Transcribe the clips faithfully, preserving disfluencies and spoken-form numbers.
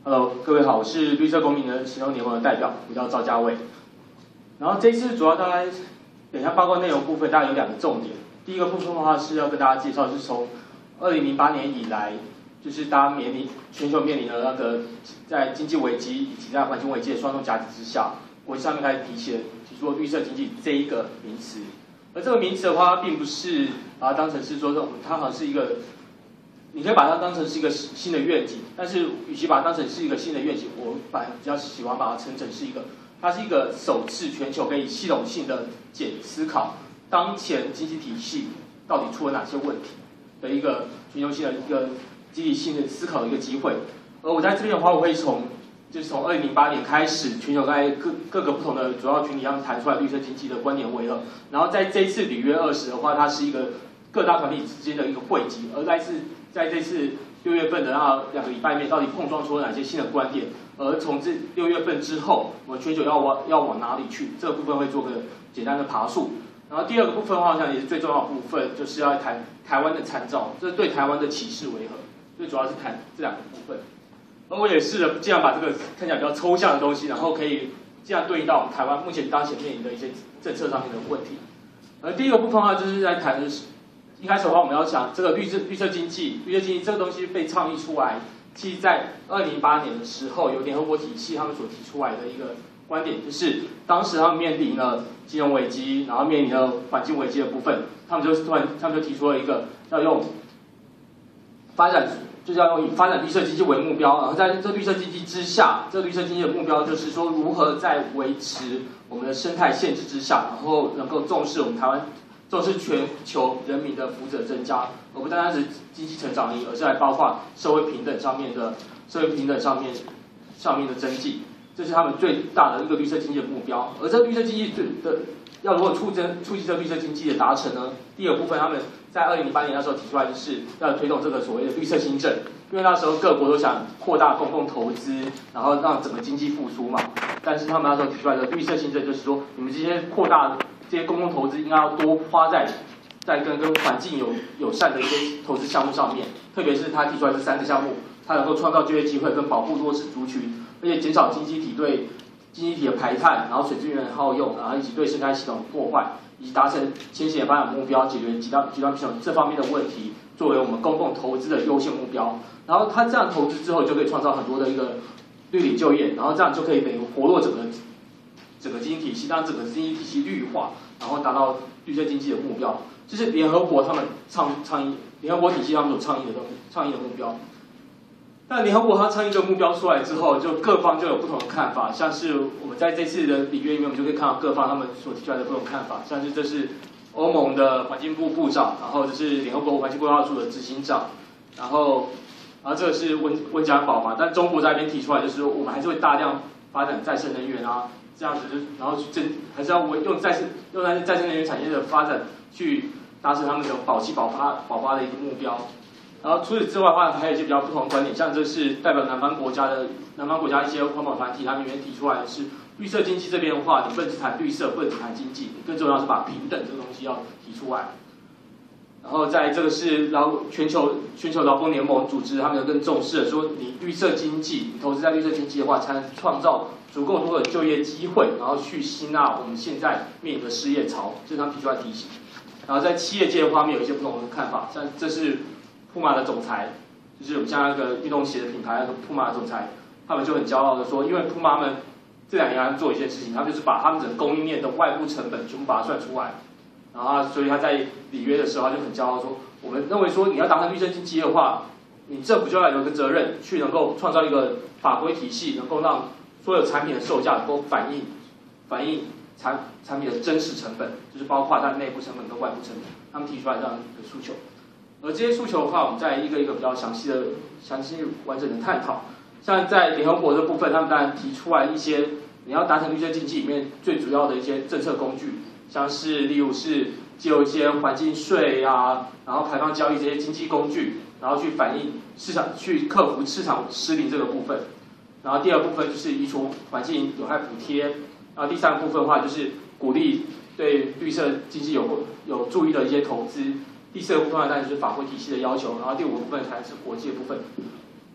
Hello， 各位好，我是绿色公民的行动联盟的代表，我叫赵家伟。然后这次主要大概等一下报告内容部分，大概有两个重点。第一个部分的话是要跟大家介绍，是从二零零八年以来，就是大家面临全球面临的那个在经济危机以及在环境危机的双重夹击之下，国际上面开始提起了提出绿色经济这一个名词。而这个名词的话，并不是把它当成是说这种，它好像是一个。你可以把它当成是一个新的愿景，但是与其把它当成是一个新的愿景，我反而比较喜欢把它称成是一个，它是一个首次全球可以系统性的检思考当前经济体系到底出了哪些问题的一个全球性的一个积极性的思考的一个机会。而我在这边的话，我会从就是从二零零八年开始，全球在各各个不同的主要群体上谈出来绿色经济的观点为了，然后在这一次里约二十的话，它是一个各大团体之间的一个汇集，而在是。在这次六月份的那两个礼拜里面，到底碰撞出了哪些新的观点？而从这六月份之后，我们全球要往要往哪里去？这个部分会做个简单的爬树。然后第二个部分的话，好像也是最重要的部分，就是要谈台湾的参照，这对台湾的启示为何？最主要是谈这两个部分。而我也试着尽量把这个看起来比较抽象的东西，然后可以这样对应到我们台湾目前当前面临的一些政策上面的问题。而第一个部分的话，就是在谈的是。一开始的话，我们要想这个绿色绿色经济，绿色经济这个东西被倡议出来，其实在二零零八年的时候，由联合国体系他们所提出来的一个观点，就是当时他们面临了金融危机，然后面临了环境危机的部分，他们就突然他们就提出了一个要用发展，就是要用以发展绿色经济为目标，然后在这绿色经济之下，这绿色经济的目标就是说如何在维持我们的生态限制之下，然后能够重视我们台湾。重视全球人民的福祉增加，而不单单是经济成长而已，而是还包括社会平等上面的社会平等上面上面的增进，这是他们最大的一个绿色经济的目标。而这绿色经济的要如何促增促进这绿色经济的达成呢？第二部分，他们在二零零八年那时候提出来，就是要推动这个所谓的绿色新政，因为那时候各国都想扩大公共投资，然后让整个经济复苏嘛。但是他们那时候提出来的绿色新政，就是说你们这些扩大。这些公共投资应该要多花在在跟跟环境有友善的一些投资项目上面，特别是他提出来这三个项目，它能够创造就业机会跟保护弱势族群，而且减少经济体对经济体的排碳，然后水资源的耗用，然后以及对生态系统的破坏，以及达成千禧年发展目标，解决极端极端贫穷这方面的问题，作为我们公共投资的优先目标。然后他这样投资之后，就可以创造很多的一个绿领就业，然后这样就可以等于活络整个。整个经济体系，让整个经济体系绿化，然后达到绿色经济的目标，这是联合国他们倡倡议，联合国体系他们所倡议的东倡议的目标。但联合国它倡议这个目标出来之后，就各方就有不同的看法。像是我们在这次的里约里面，我们就可以看到各方他们所提出来的不同看法。像是这是欧盟的环境部部长，然后这是联合国环境规划署的执行长，然后然后这个是温温家宝嘛。但中国在那边提出来就是说，我们还是会大量发展再生能源啊。这样子，然后去真还是要用再生用再再生能源产业的发展去达成他们的保气保发保发的一个目标。然后除此之外的话，还有一些比较不同的观点，像这是代表南方国家的南方国家一些环保团体，他们里面提出来的是绿色经济这边的话，你不能只谈绿色，不能只谈经济，更重要是把平等这个东西要提出来。然后在这个是劳全球全球劳工联盟组织，他们更重视的说，你绿色经济，你投资在绿色经济的话，才能创造足够多的就业机会，然后去吸纳我们现在面临的失业潮，这是他们提出来提醒。然后在企业界方面有一些不同的看法，像这是普马的总裁，就是我们像那个运动鞋的品牌，那个普马的总裁，他们就很骄傲的说，因为普马们这两年做一件事情，他们就是把他们整个供应链的外部成本全部把它算出来。然后，所以他在里约的时候，他就很骄傲说：“我们认为说，你要达成绿色经济的话，你政府就要有一个责任，去能够创造一个法规体系，能够让所有产品的售价能够反映反映产产品的真实成本，就是包括它的内部成本跟外部成本。他们提出来这样的诉求。而这些诉求的话，我们再一个一个比较详细的、详细完整的探讨。像在联合国这部分，他们当然提出来一些你要达成绿色经济里面最主要的一些政策工具。”像是例如是借由一些环境税啊，然后开放交易这些经济工具，然后去反映市场，去克服市场失灵这个部分。然后第二部分就是移除环境有害补贴，然后第三部分的话就是鼓励对绿色经济有有注意的一些投资。第四个部分当然就是法规体系的要求，然后第五个部分才是国际的部分。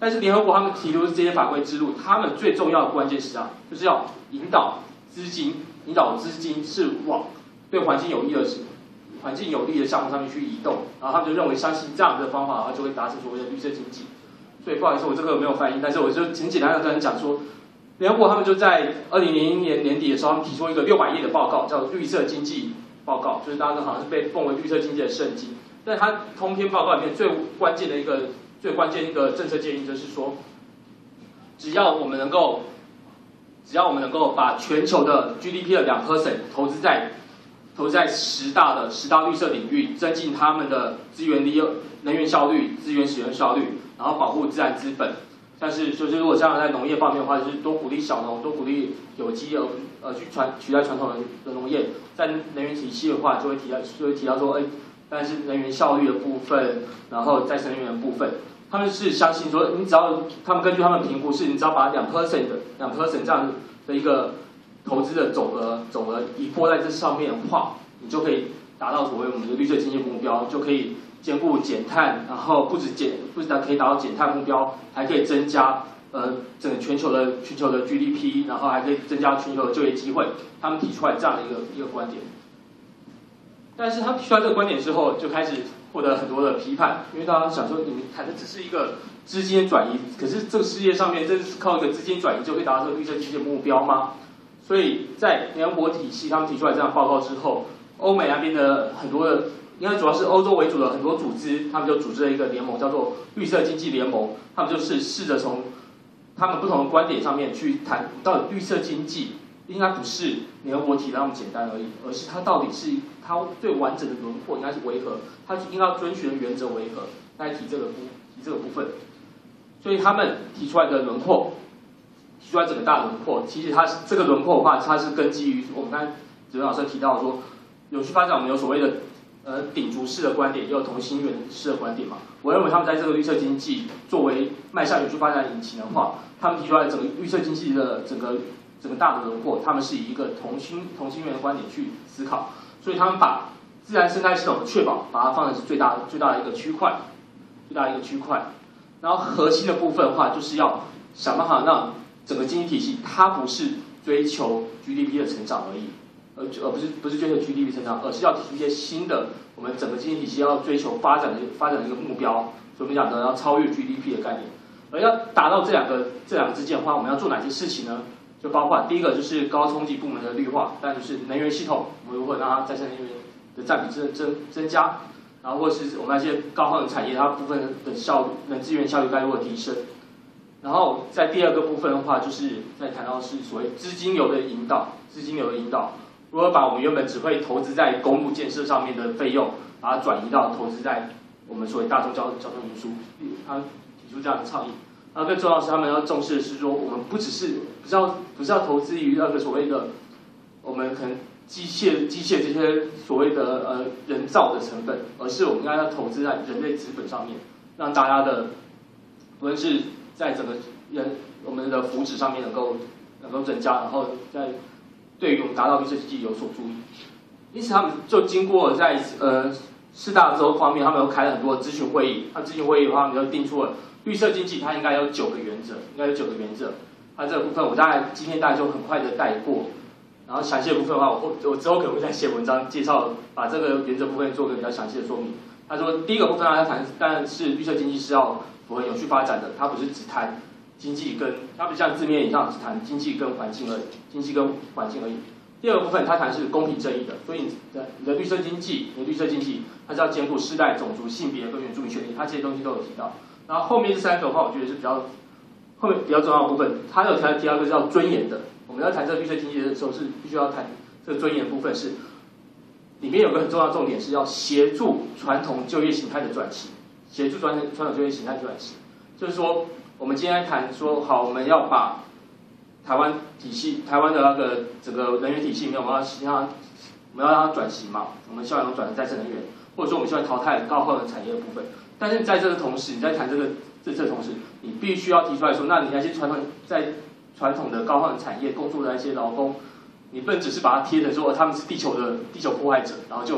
但是联合国他们提出这些法规之路，他们最重要的关键是啊，就是要引导资金，引导资金是往对环境有益的环境有利的项目上面去移动，然后他们就认为相信这样的方法，然后就会达成所谓的绿色经济。所以不好意思，我这个没有翻译，但是我就很简单的跟人讲说，联合国他们就在二零零一年年底的时候，他们提出一个六百页的报告，叫绿色经济报告，就是大家好像是被奉为绿色经济的圣经。但它通篇报告里面最关键的一个、最关键的一个政策建议就是说，只要我们能够，只要我们能够把全球的 G D P 的两 percent 投资在投资在十大的十大绿色领域，增进他们的资源利用、能源效率、资源使用效率，然后保护自然资本。但是就是如果像在农业方面的话，就是多鼓励小农，多鼓励有机而呃去传取代传统的农业。在能源体系的话，就会提到就会提到说，哎，但是能源效率的部分，然后再生能源的部分，他们是相信说，你只要他们根据他们评估是，你只要把两 percent 的两 percent 这样的一个投资的总额总额移拨在这上面的话，你就可以达到所谓我们的绿色经济目标，就可以兼顾减碳，然后不止减，不止可以达到减碳目标，还可以增加呃整个全球的全球的 G D P， 然后还可以增加全球的就业机会。他们提出来这样的一个一个观点，但是他们提出来这个观点之后，就开始获得很多的批判，因为大家想说，你们谈的只是一个资金转移，可是这个世界上面真的是靠一个资金转移就可以达到这个绿色经济的目标吗？所以在联合国体系他们提出来这样报告之后，欧美那边的很多的，应该主要是欧洲为主的很多组织，他们就组织了一个联盟，叫做绿色经济联盟。他们就是试着从他们不同的观点上面去谈，到底绿色经济应该不是联合国提的那么简单而已，而是它到底是它最完整的轮廓应该是为何，它应该要遵循的原则为何，来提这个部提这个部分。所以他们提出来的轮廓。提出来整个大轮廓，其实它是这个轮廓的话，它是根基于我们刚才子文老师提到说，永续发展我们有所谓的呃鼎足式的观点，也有同心圆式的观点嘛。我认为他们在这个绿色经济作为迈向永续发展引擎的话，他们提出来整个绿色经济的整个整个大的轮廓，他们是以一个同心同心圆的观点去思考，所以他们把自然生态系统的确保，把它放的是最大最大的一个区块，最大的一个区块。然后核心的部分的话，就是要想办法让整个经济体系，它不是追求 G D P 的成长而已，而而不是不是追求 G D P 成长，而是要提出一些新的，我们整个经济体系要追求发展的发展的一个目标。所以我们讲的要超越 G D P 的概念，而要达到这两个这两个之间的话，我们要做哪些事情呢？就包括第一个就是高冲击部门的绿化，但就是能源系统，我们如何让它再生能源的占比增增增加，然后或是我们那些高耗能产业，它部分的效率、能资源效率该如何提升。然后在第二个部分的话，就是在谈到是所谓资金流的引导，资金流的引导，如何把我们原本只会投资在公路建设上面的费用，把它转移到投资在我们所谓大众交交通运输，他提出这样的倡议。然后更重要的是，他们要重视的是说，我们不只是不是要不是要投资于那个所谓的我们可能机械机械这些所谓的呃人造的成本，而是我们应该要投资在人类资本上面，让大家的无论是在整个人我们的福祉上面能够能够增加，然后在对于我们达到绿色经济有所注意。因此，他们就经过在呃四大洲方面，他们又开了很多咨询会议。那咨询会议的话，他们就定出了绿色经济它应该有九个原则，应该有九个原则。那这个部分我大概今天大概就很快的带过。然后详细的部分的话，我我之后可能会再写文章介绍，把这个原则部分做个比较详细的说明。他说第一个部分他谈，当然是绿色经济是要符合永续发展的，它不是只谈经济跟，它不像字面一样只谈经济跟环境而已，经济跟环境而已。第二个部分它谈是公平正义的，所以你的你的绿色经济，你的绿色经济它是要兼顾世代、种族、性别跟原住民权利，它这些东西都有提到。然后后面这三个的话，我觉得是比较后面比较重要的部分，它有提到提到一个叫尊严的。我们要谈这个绿色经济的时候，是必须要谈这个尊严部分是，里面有个很重要的重点是要协助传统就业形态的转型，协助传传统就业形态转型，就是说我们今天谈说好，我们要把台湾体系、台湾的那个整个能源体系里面，我们要希望我们要让它转型嘛，我们希望能转成再生能源，或者说我们希望淘汰高耗能产业的部分。但是在这个同时，你在谈这个这这同时，你必须要提出来说，那你那些传统在传统的高耗能产业工作的那些劳工，你不能只是把它贴成说他们是地球的地球破坏者，然后就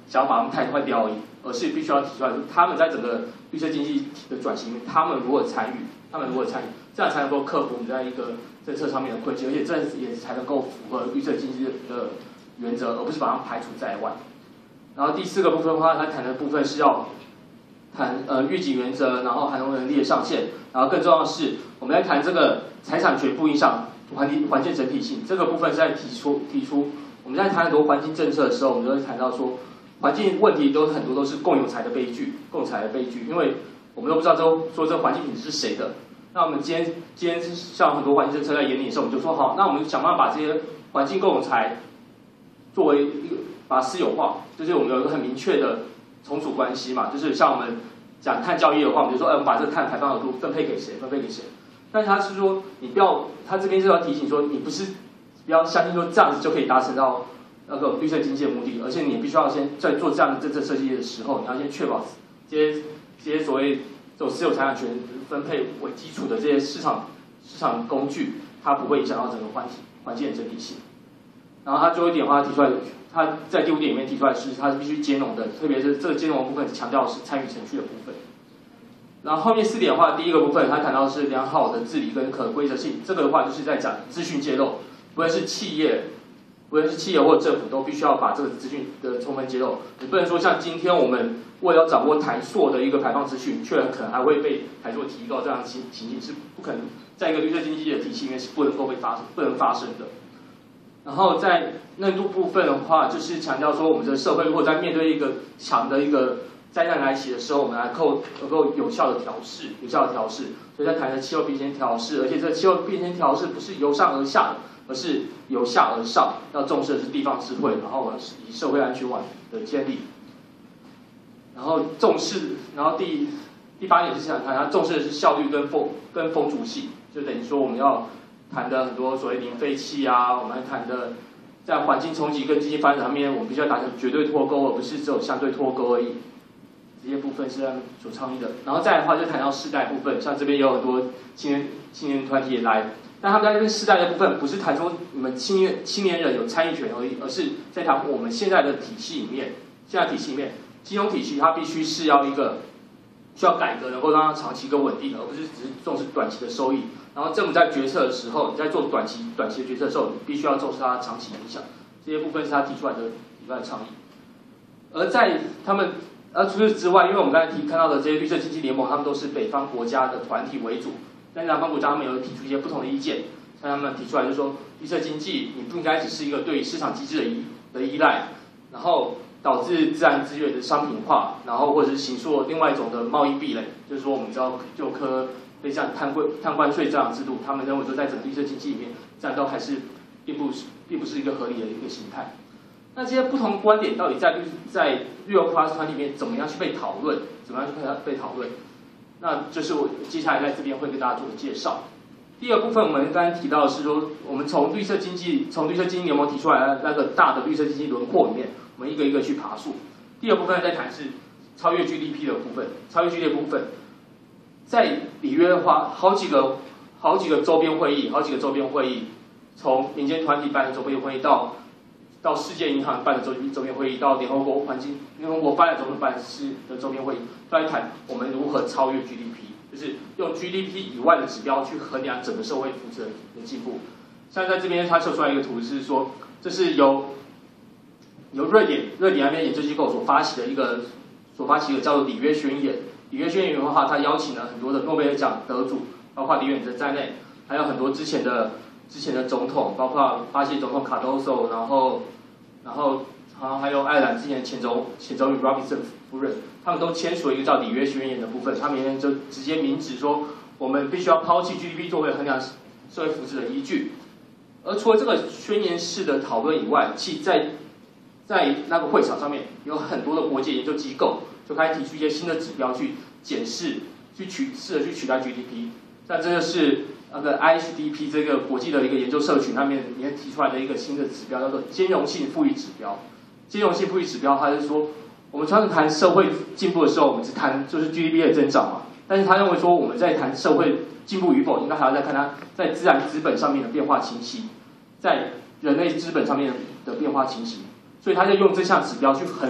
想要把他们汰换掉而已，而是必须要提出来，他们在整个绿色经济的转型里面，他们如何参与，他们如何参与，这样才能够克服我们在一个政策上面的困境，而且这也才能够符合绿色经济的原则，而不是把它们排除在外。然后第四个部分的话，他谈的部分是要谈呃预警原则，然后含容能力的上限，然后更重要的是，我们在谈这个财产权不影响环境环境整体性这个部分是在提出提出，我们在谈很多环境政策的时候，我们都会谈到说，环境问题都很多都是共有财的悲剧，共财的悲剧，因为我们都不知道说说这个环境品质是谁的。那我们今天今天像很多环境政策在研拟的时候，我们就说好，那我们想办法把这些环境共有财作为一个把它私有化，就是我们有一个很明确的从属关系嘛，就是像我们讲碳交易的话，我们就说，哎，我们把这个碳排放额度分配给谁，分配给谁。但是他是说，你不要，他这边是要提醒说，你不是不要相信说这样子就可以达成到那个绿色经济的目的，而且你必须要先在做这样的政策设计的时候，你要先确保这些这些所谓这种私有财产权分配为基础的这些市场市场工具，它不会影响到整个环境环境的整体性。然后他最后一点的话，他提出来，他在第五点里面提出来是，它是必须兼容的，特别是这个兼容的部分强调的是参与程序的部分。然后后面四点的话，第一个部分他谈到的是良好的治理跟可规则性，这个的话就是在讲资讯揭露，不论是企业，不论是企业或者政府，都必须要把这个资讯的充分揭露。你不能说像今天我们为了掌握台塑的一个排放资讯，却很可能还会被台塑提高这样的情情形是不可能，在一个绿色经济的体系里面是不能够被发不能发生的。然后在内度部分的话，就是强调说我们的社会如果在面对一个强的一个灾难来袭的时候，我们能够能够有效的调试，有效的调试。所以在谈的气候变迁调试，而且这气候变迁调试不是由上而下的，而是由下而上，要重视的是地方智慧，然后以社会安全网的建立。然后重视，然后第第八点是想谈它重视的是效率跟风跟风阻性，就等于说我们要谈的很多所谓零废弃啊，我们谈的在环境冲击跟经济发展上面，我们必须要达成绝对脱钩，而不是只有相对脱钩而已。这些部分是他们所倡议的。然后再来的话，就谈到世代部分，像这边也有很多青年青年团体也来，但他们在这边世代的部分，不是谈说你们青年青年人有参与权而已，而是在谈我们现在的体系里面，现在体系里面，金融体系它必须是要一个需要改革，能够让它长期跟稳定的，而不是只是重视短期的收益。然后政府在决策的时候，你在做短期短期的决策的时候，你必须要重视它的长期影响。这些部分是他提出来的提出来的倡议。而在他们，而除此之外，因为我们刚才提看到的这些绿色经济联盟，他们都是北方国家的团体为主，但是南方国家他们有提出一些不同的意见。像他们提出来就是说，绿色经济你不应该只是一个对市场机制的依的依赖，然后导致自然资源的商品化，然后或者是形塑另外一种的贸易壁垒，就是说我们知道就科类像碳关碳关税这样的制度，他们认为说在整个绿色经济里面，这样都还是并不是并不是一个合理的一个形态。那这些不同观点到底在绿在绿油 Plus 团里面怎么样去被讨论？怎么样去被讨论？那就是我接下来在这边会跟大家做个介绍。第二部分我们刚才提到的是说，我们从绿色经济从绿色经济联盟提出来的那个大的绿色经济轮廓里面，我们一个一个去爬树。第二部分在谈是超越 G D P 的部分，超越 G D P 的部分，在里约的话，好几个好几个周边会议，好几个周边会议，从民间团体办的周边会议到到世界银行办的周周边会议，到联合国环境联合国发展总署办的周边会议，都在谈我们如何超越 G D P， 就是用 G D P 以外的指标去衡量整个社会福祉的进步。像在这边他秀出来一个图是说，这是由由瑞典瑞典那边研究机构所发起的一个所发起的叫做里约宣言。里约宣言的话，他邀请了很多的诺贝尔奖得主，包括李远哲在内，还有很多之前的之前的总统，包括巴西总统卡多索，然后然后好像还有爱尔兰之前的前总前总理 Robinson 夫人，他们都签署了一个叫里约宣言的部分，他们就直接明指说，我们必须要抛弃 G D P 作为衡量社会福祉的依据。而除了这个宣言式的讨论以外，其在在那个会场上面有很多的国际研究机构就开始提出一些新的指标去检视、去取试着去取代 G D P。但这个是那个 I H D P 这个国际的一个研究社群，那边也提出来的一个新的指标，叫做兼容性富裕指标。兼容性富裕指标，它是说，我们常常谈社会进步的时候，我们只谈就是 G D P 的增长嘛。但是他认为说，我们在谈社会进步与否，应该还要再看它在自然资本上面的变化情形，在人类资本上面的变化情形。所以他就用这项指标去衡量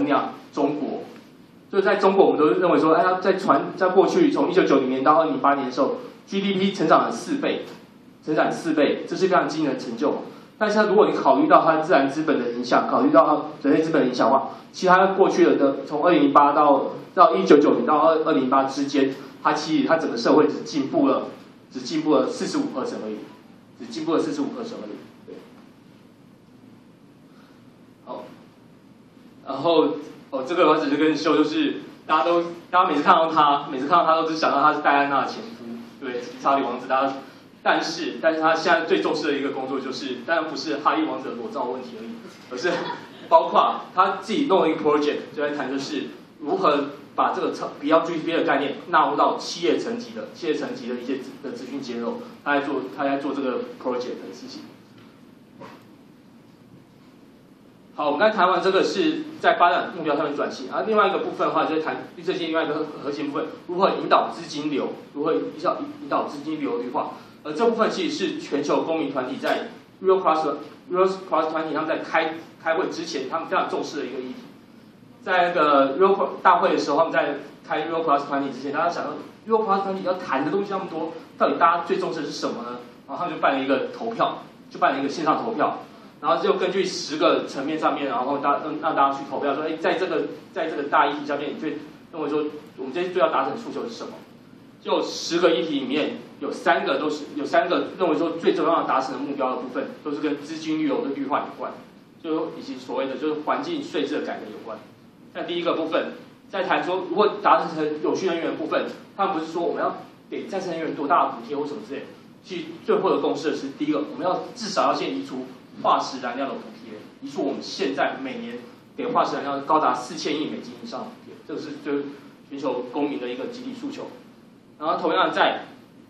中国。就在中国，我们都认为说，哎，在传在过去从一九九零年到二零零八年的时候 ，G D P 成长了四倍，成长四倍，这是非常惊人的成就。但是，如果你考虑到它自然资本的影响，考虑到它人类资本的影响的话，其实它过去的从二零零八到到一九九零到二二零零八之间，它其实它整个社会只进步了，只进步了四十五%而已，只进步了四十五%而已。对。好，然后。哦，这个我只是跟秀，就是大家都，大家每次看到他，每次看到他都只想到他是戴安娜的前夫，对，查理王子。大家，但是，但是他现在最重视的一个工作就是，当然不是哈利王子的裸照问题而已，而是包括他自己弄了一个 project， 就在谈就是如何把这个 Beyond G D P 的概念纳入到企业层级的企业层级的一些的资讯揭露，他在做他在做这个 project 的事情。好，我们刚才谈完这个是在发展目标上面转型，而另外一个部分的话，就是谈绿色经济另外一个核心部分，如何引导资金流，如何引导引导资金流绿化。而这部分其实是全球公民团体在 Rio Plus Rio Plus 团体他们在开开会之前，他们非常重视的一个议题。在那个 Rio 大会的时候，他们在开 Rio Plus 团体之前，大家想到 Rio Plus 团体要谈的东西那么多，到底大家最重视的是什么呢？然后他们就办了一个投票，就办了一个线上投票。然后就根据十个层面上面，然后大让让大家去投票，说，哎，在这个在这个大议题上面，你最认为说我们这次最要达成的诉求是什么？就十个议题里面有三个都是有三个认为说最重要达成的目标的部分，都是跟资金流的绿化有关，就以及所谓的就是环境税制的改革有关。那第一个部分在谈说，如果达成有序能源的部分，他们不是说我们要给再生能源多大的补贴或什么之类的，其实最后的共识是，第一个我们要至少要先移除化石燃料的补贴，移除我们现在每年给化石燃料高达四千亿美金以上的补贴，这个是就是全球公民的一个集体诉求。然后同样在，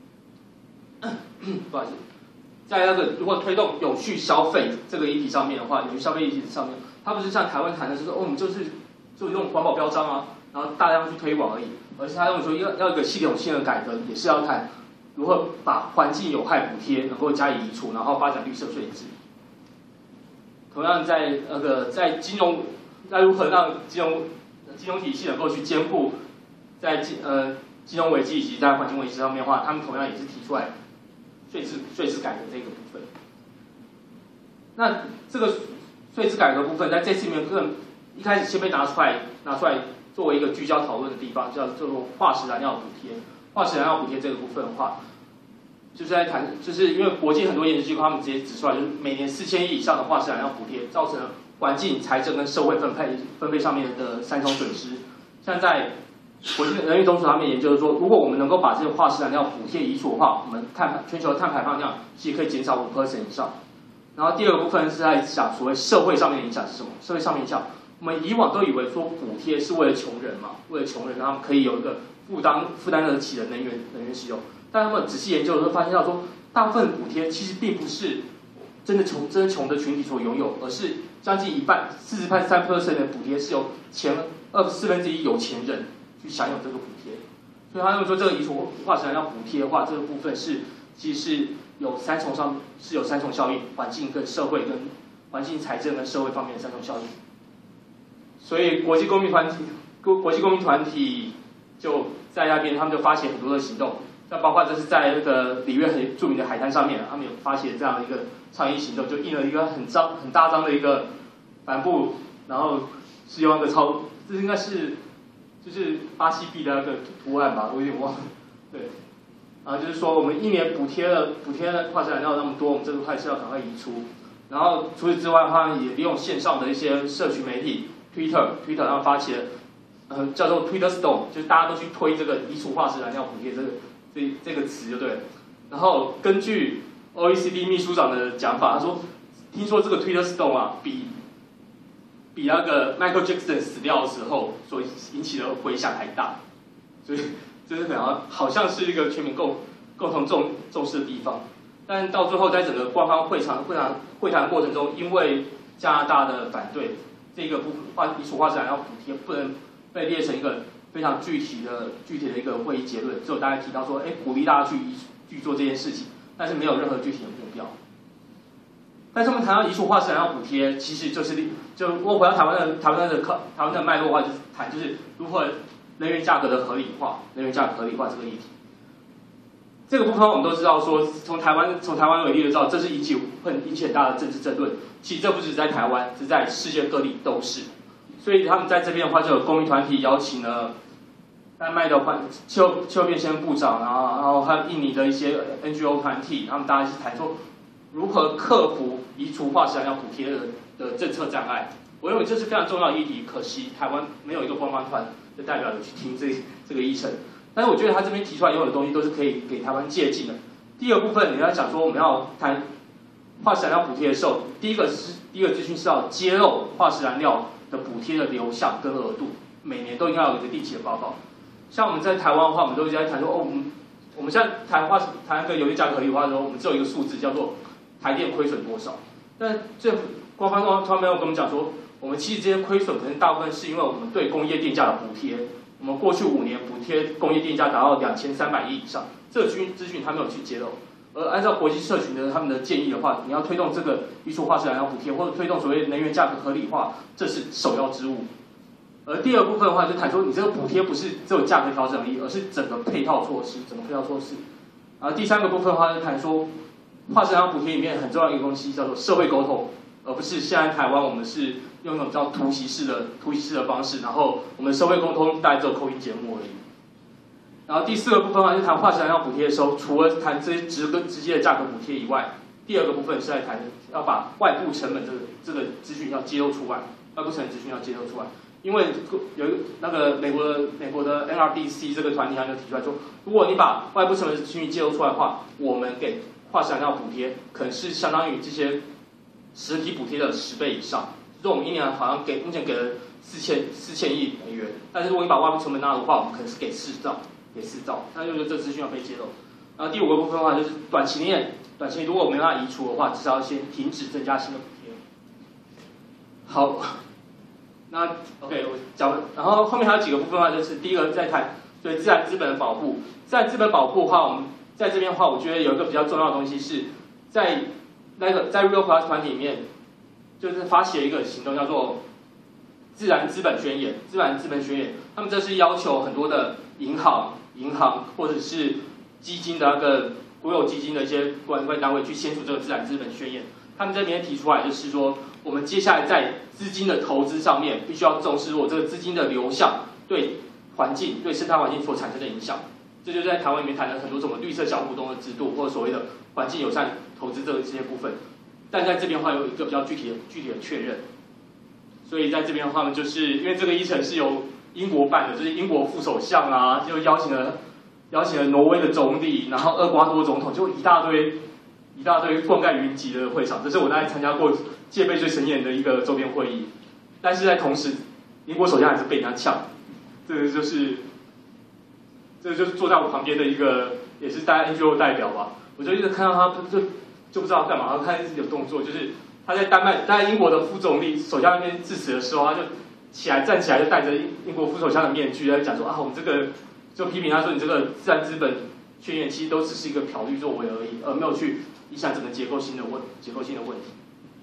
不好意思，在那个如果推动永续消费这个议题上面的话，永续消费议题上面，它不是像台湾谈的是说，哦，我们就是就用环保标章啊，然后大量去推广而已，而是他认为说要要一个系统性的改革，也是要谈如何把环境有害补贴能够加以移除，然后发展绿色税制。同样在那个在金融，在如何让金融金融体系能够去兼顾在金呃金融危机以及在环境危机上面的话，他们同样也是提出来税制税制改革这个部分。那这个税制改革部分在这次里面更一开始先被拿出来拿出来作为一个聚焦讨论的地方，叫做化石燃料补贴。化石燃料补贴这个部分的话，就是在谈，就是因为国际很多研究机构他们直接指出来，就是每年四千亿以上的化石燃料补贴，造成了环境、财政跟社会分配分配上面的三重损失。像在国际能源总署他们研究说，如果我们能够把这个化石燃料补贴移除的话，我们碳全球的碳排放量其实可以减少五 percent 以上。然后第二个部分是在讲所谓社会上面的影响是什么？社会上面影响，我们以往都以为说补贴是为了穷人嘛，为了穷人让他们可以有一个负担负担得起的能源能源使用。但他们仔细研究的时候发现到说，大部分补贴其实并不是真的穷真的穷的群体所拥有，而是将近一半四十三 percent 的补贴是由前二四分之一有钱人去享有这个补贴。所以他认为说，这个移除化石燃料补贴的话，这个部分是其实是有三重上是有三重效应，环境跟社会跟环境、财政跟社会方面的三重效应。所以国际公民团体国国际公民团体就在那边，他们就发起很多的行动。那包括这是在那个里约很著名的海滩上面，他们有发起这样的一个倡议行动，就印了一个很张很大张的一个帆布，然后是用那个超，这应该是就是巴西币的那个图案吧，我有点忘了。对，然后就是说我们一年补贴了补贴了化石燃料那么多，我们这个块是要赶快移除。然后除此之外的话，也利用线上的一些社群媒体 ，Twitter Twitter 上发起了，呃，叫做 Twitter Storm， 就是大家都去推这个移除化石燃料补贴这个。这这个词就对了。然后根据 O E C D 秘书长的讲法，他说，听说这个 Twitter Storm 啊，比比那个 Michael Jackson 死掉的时候所引起的回响还大，所以这是好好像是一个全民共共同重重视的地方。但到最后，在整个官方会场会谈会谈过程中，因为加拿大的反对，这个部分化移除化石燃料补贴不能被列成一个非常具体的、具体的一个会议结论，只有大家提到说，哎，鼓励大家去去做这件事情，但是没有任何具体的目标。 但是我们谈到移除化石燃料补贴，其实就是就如果回到台湾的台湾的课台湾的脉络的话，就是谈就是如何能源价格的合理化，能源价格合理化这个议题。这个部分我们都知道说，从台湾从台湾为例就知道，这是引起很引起很大的政治争论。其实这不只是在台湾，是在世界各地都是。所以他们在这边的话，就有公益团体邀请了丹麦的环气候气候变迁部长，然后然后还有印尼的一些 N G O 团体，他们大家一起谈说如何克服移除化石燃料补贴的的政策障碍。我认为这是非常重要的议题，可惜台湾没有一个观光团的代表有去听这这个议程。但是我觉得他这边提出来有的东西都是可以给台湾借鉴的。第二部分你要讲说我们要谈化石燃料补贴的时候，第一个是第一个资讯是要揭露化石燃料的补贴的流向跟额度，每年都应该有一个定期的报告。像我们在台湾的话，我们都一直在谈说哦，我们我们现在谈化谈那个油电价格合理化的时候，我们只有一个数字叫做台电亏损多少。但政府官方他们有跟我们讲说，我们其实这些亏损可能大部分是因为我们对工业电价的补贴。我们过去五年补贴工业电价达到两千三百亿以上，这个资讯他没有去揭露。而按照国际社群的他们的建议的话，你要推动这个移除化石燃料补贴，或者推动所谓能源价格合理化，这是首要之务。而第二部分的话，就谈说你这个补贴不是只有价格调整而已，而是整个配套措施，整个配套措施。然后第三个部分的话，就谈说化石燃料补贴里面很重要的一个东西叫做社会沟通，而不是现在台湾我们是用一种比较突袭式的突袭式的方式，然后我们社会沟通大概只有口音节目而已。然后第四个部分的话，就谈化石燃料补贴的时候，除了谈这些直跟直接的价格补贴以外，第二个部分是在谈要把外部成本这个这个资讯要揭露出来，外部成本资讯要揭露出来。因为有一个那个美国的美国的 N R D C 这个团体，他就提出来说，如果你把外部成本资讯揭露出来的话，我们给化石燃料补贴可能是相当于这些实体补贴的十倍以上。就是我们一年好像给目前给了四千四千亿美元，但是如果你把外部成本纳入的话，我们可能是给四兆，给四兆。那就是这资讯要被揭露。然后第五个部分的话，就是短期内，短期内如果没办法移除的话，至少要先停止增加新的补贴。好。那 OK， 我讲，然后后面还有几个部分的话，就是第一个在谈对自然资本的保护。自然资本保护的话，我们在这边的话，我觉得有一个比较重要的东西是在那个在 Rio Plus 团体里面，就是发起了一个行动叫做自然资本宣言。自然资本宣言，他们这是要求很多的银行、银行或者是基金的那个国有基金的一些关关单位去签署这个自然资本宣言。他们这边提出来就是说，我们接下来在资金的投资上面，必须要重视我这个资金的流向对环境、对生态环境所产生的影响。这就在台湾里面谈了很多什么绿色小股东的制度，或者所谓的环境友善投资这个这些部分。但在这边的话，有一个比较具体的具体的确认。所以在这边的话呢，就是因为这个议程是由英国办的，就是英国副首相啊，就邀请了邀请了挪威的总理，然后厄瓜多总统，就一大堆。一大堆灌溉云集的会场，这是我大概参加过戒备最森严的一个周边会议。但是在同时，英国首相还是被人家呛，这个就是，这个就是坐在我旁边的一个，也是大家 N G O 代表吧。我就一直看到他，就就不知道干嘛，然后看一直有动作，就是他在丹麦，在英国的副总理首相那边致辞的时候，他就起来站起来，就戴着英国副首相的面具，在讲说啊，我们这个就批评他说你这个自然资本宣言其实都只是一个漂绿作为而已，而没有去影响整个结构性的问结构性的问题。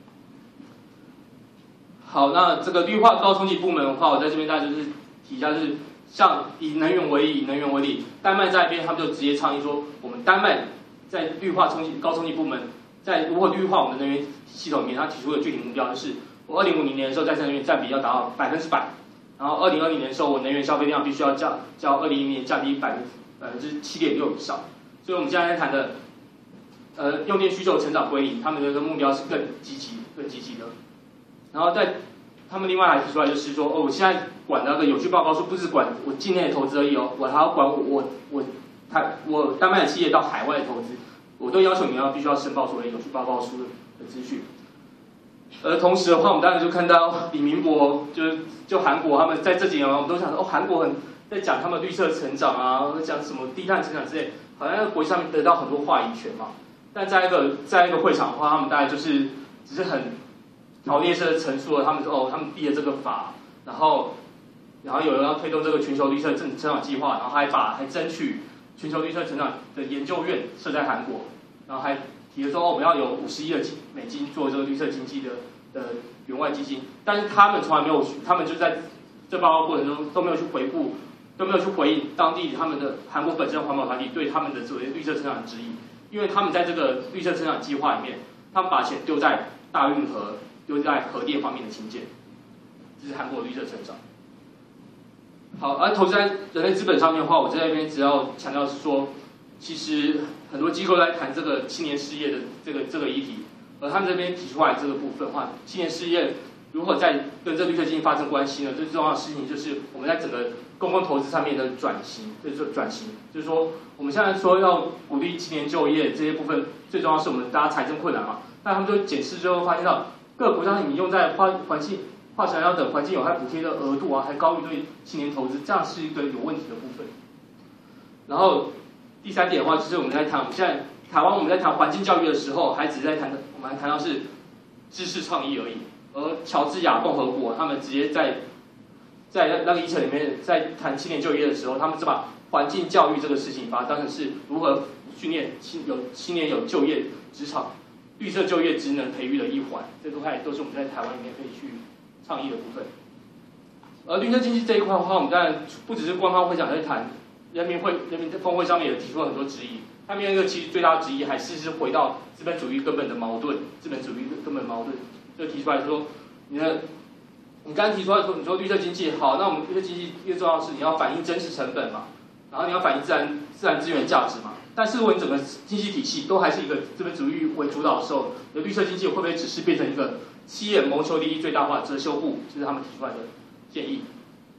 好，那这个绿化高冲击部门的话，我在这边大家就是提一下，就是像以能源为例，以能源为例，丹麦在那边他们就直接倡议说，我们丹麦在绿化冲击高冲击部门在如何绿化我们的能源系统里面，他提出的具体目标就是，我二零五零年的时候再生能源占比要达到百分之百，然后二零二零年的时候我能源消费量必须要降，较二零一零年降低百分百分之七点六以上。所以我们现在在谈的。呃，用电需求成长归零，他们的目标是更积极、更积极的。然后在他们另外还提出来就是说，哦，我现在管那个有序报告书，不是管我境内的投资而已哦，我还要管我我我台我丹麦的企业到海外的投资，我都要求你要必须要申报所谓有序报告书的资讯。而同时的话，我们当然就看到李明博，就是就韩国他们在这几年，我们都想说，哦，韩国很在讲他们绿色成长啊，讲什么低碳成长之类，好像在国际上面得到很多话语权嘛。但在一个在一个会场的话，他们大概就是只是很条列式的陈述了，他们说哦，他们立了这个法，然后然后有人要推动这个全球绿色成长计划，然后还把还争取全球绿色成长的研究院设在韩国，然后还提了说，哦，我们要有五十亿的美金做这个绿色经济的的援外基金，但是他们从来没有，他们就在这报告过程中都没有去回顾，都没有去回应当地他们的韩国本身环保团体对他们的所谓绿色成长的质疑，因为他们在这个绿色成长计划里面，他们把钱丢在大运河、丢在核电方面的清建，这是韩国的绿色成长。好，而投资在人类资本上面的话，我在那边只要强调是说，其实很多机构在谈这个青年失业的这个这个议题，而他们这边提出来这个部分的话，青年失业如何在跟这绿色经济发生关系呢？最重要的事情就是我们在整个公共投资上面的转型，就是说转型，就是说我们现在说要鼓励青年就业这些部分，最重要是我们大家财政困难嘛，但他们就检视之后发现到各个国家你用在环环境。化材料等环境有害补贴的额度啊，还高于对青年投资，这样是一个有问题的部分。然后第三点的话，就是我们在谈，我们现在台湾我们在谈环境教育的时候，还只是在谈，我们还谈到是知识倡议而已。而乔治亚共和国他们直接在在那个议程里面，在谈青年就业的时候，他们是把环境教育这个事情，把它当成是如何训练青有青年有就业职场、绿色就业职能培育的一环。这都还都是我们在台湾里面可以去倡议的部分。而绿色经济这一块的话，我们当然不只是官方会长在谈，人民会人民峰会上面也提出了很多质疑。他们一个其实最大的质疑还是是回到资本主义根本的矛盾，资本主义根本矛盾，就提出来说，你的你刚刚提出来说，你说绿色经济好，那我们绿色经济最重要的是你要反映真实成本嘛，然后你要反映自然自然资源价值嘛。但是如果你整个经济体系都还是一个资本主义为主导的时候，你的绿色经济会不会只是变成一个企业谋求利益最大化的遮羞布？这是他们提出来的建议。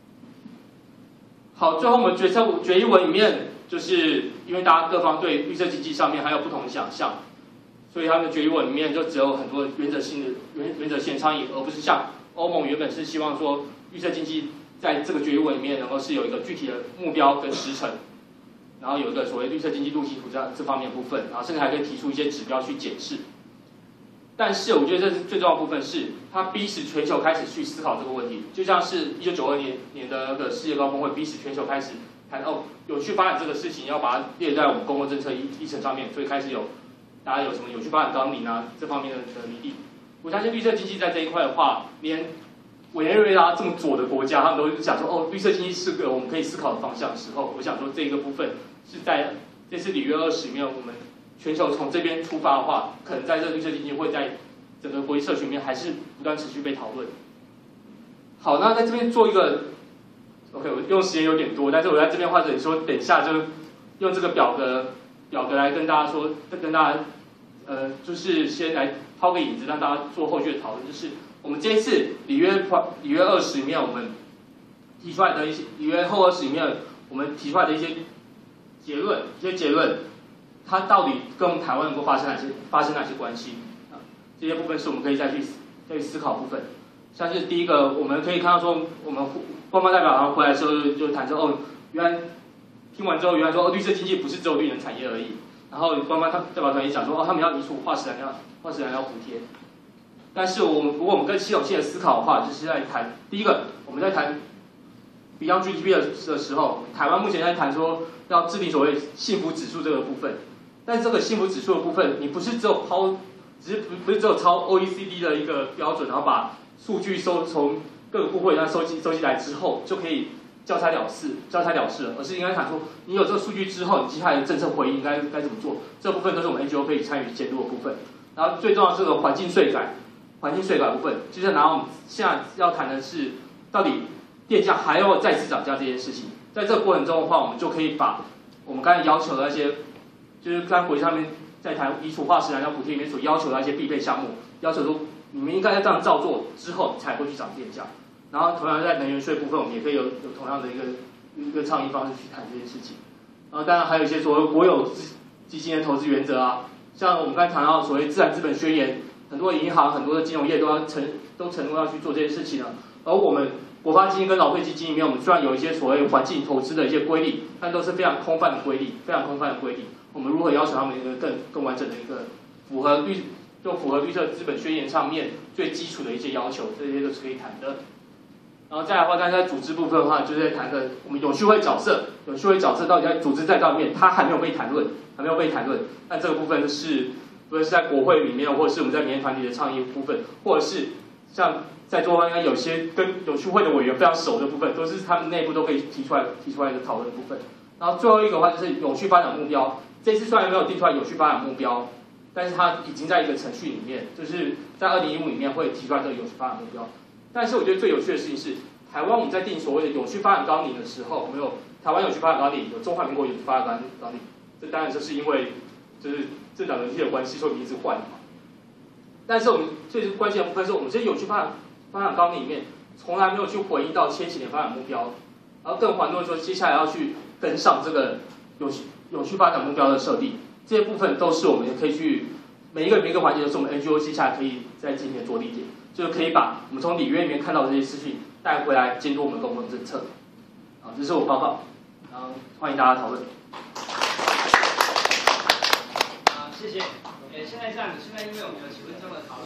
好，最后我们决策决议文里面，就是因为大家各方对绿色经济上面还有不同的想象，所以他们的决议文里面就只有很多原则性的原原则性的倡议，而不是像欧盟原本是希望说绿色经济在这个决议文里面能够是有一个具体的目标跟时程。然后有一个所谓绿色经济路径图这这方面的部分，然后甚至还可以提出一些指标去检视。但是我觉得这是最重要的部分是，它逼使全球开始去思考这个问题，就像是一九九二年年的那个世界高峰会逼使全球开始谈哦，有序发展这个事情要把它列在我们公共政策议议程上面，所以开始有大家有什么有序发展纲领啊这方面的的拟定。我相信绿色经济在这一块的话，连委内瑞拉这么左的国家，他们都讲说哦，绿色经济是个我们可以思考的方向的时候，我想说这一个部分是在这次里约二十里面，我们全球从这边出发的话，可能在这个绿色经济会在整个国际社群里面还是不断持续被讨论。好，那在这边做一个 ，OK， 我用时间有点多，但是我在这边或者说等一下就用这个表格表格来跟大家说，跟大家呃就是先来抛个引子，让大家做后续的讨论，就是。我们这一次里约里约二十里面，我们提出来的一些里约后二十里面，我们提出来的一些结论，一些结论，它到底跟我们台湾能够发生哪些发生哪些关系啊？这些部分是我们可以再去再去思考部分。像是第一个，我们可以看到说，我们官方代表然后回来的时候就谈说，哦，原来听完之后，原来说哦，绿色经济不是只有绿能产业而已。然后官方代表团也讲说，哦，他们要移除化石燃料化石燃料补贴。但是我们如果我们更系统性的思考的话，就是在谈第一个，我们在谈 Beyond G D P 的的时候，台湾目前在谈说要制定所谓幸福指数这个部分，但这个幸福指数的部分，你不是只有抛，只是不不是只有抄 O E C D 的一个标准，然后把数据收从各个部会上收集收集来之后，就可以交差了事，交差了事了，而是应该谈说，你有这个数据之后，你接下来的政策回应该该怎么做，这部分都是我们 N G O 可以参与监督的部分。然后最重要的是这个环境税改。环境税改部分，就是然后我们现在要谈的是，到底电价还要再次涨价这件事情。在这个过程中的话，我们就可以把我们刚才要求的那些，就是刚才国际上面在谈移除化石燃料补贴里面所要求的那些必备项目，要求说你们应该要这样照做之后才会去涨电价。然后同样在能源税部分，我们也可以有有同样的一个一个倡议方式去谈这件事情。然后当然还有一些所谓国有基金的投资原则啊，像我们刚才谈到所谓自然资本宣言。很多银行、很多的金融业都要承都承诺要去做这些事情了，而我们国发基金跟劳退基金里面，我们虽然有一些所谓环境投资的一些规例，但都是非常空泛的规例，非常空泛的规例。我们如何要求他们一个更更完整的一个符合绿就符合绿色资本宣言上面最基础的一些要求，这些都是可以谈的。然后再来的话，但是在组织部分的话，就是在谈的我们永续会角色，永续会角色到底在组织再到面，它还没有被谈论，还没有被谈论。但这个部分是不论是在国会里面，或者是我们在民间团体的倡议部分，或者是像在座应该有些跟有趣会的委员非常熟的部分，都是他们内部都可以提出来提出来的讨论的部分。然后最后一个的话就是有序发展目标，这次虽然没有定出来有序发展目标，但是它已经在一个程序里面，就是在二零一五里面会提出来这个有序发展目标。但是我觉得最有趣的事情是，台湾我们在定所谓的有序发展纲领的时候，我们有台湾有序发展纲领，有中华民国有序发展纲领，这当然就是因为就是政党轮替的关系，所以一直换嘛。但是我们最关键的部分是我们这些有序发展发展纲领里面，从来没有去回应到千禧年发展目标，然后更遑论说接下来要去跟上这个有序有序发展目标的设定，这些部分都是我们可以去每一个每一个环节都是我们 N G O 接下来可以在今年着力点，就是可以把我们从里约里面看到的这些资讯带回来监督我们公共政策。好，这是我报告，然后欢迎大家讨论。 啊，谢谢。呃，现在这样子，现在因为我们有几分钟的讨论。